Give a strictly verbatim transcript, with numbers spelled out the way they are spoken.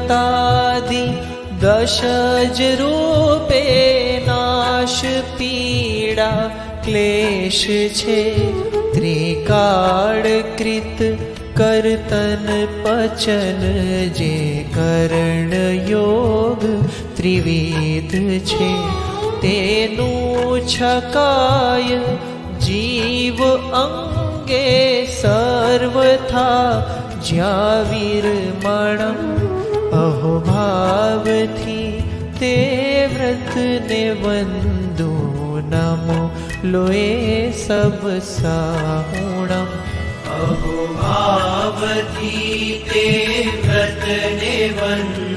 व्रतादि दशज रूपे नाश पीड़ा क्लेश छे। त्रिकाल कृत कर्तन पचन जे करण योग त्रिविध छे। तेनु छकाय जीव अंगे सर्वथा ज्या विरमणम् अहोभावथी ते व्रत ने वंदो नमो लोए सब साहुणम्। अहोभावथी ते व्रत ने वंदो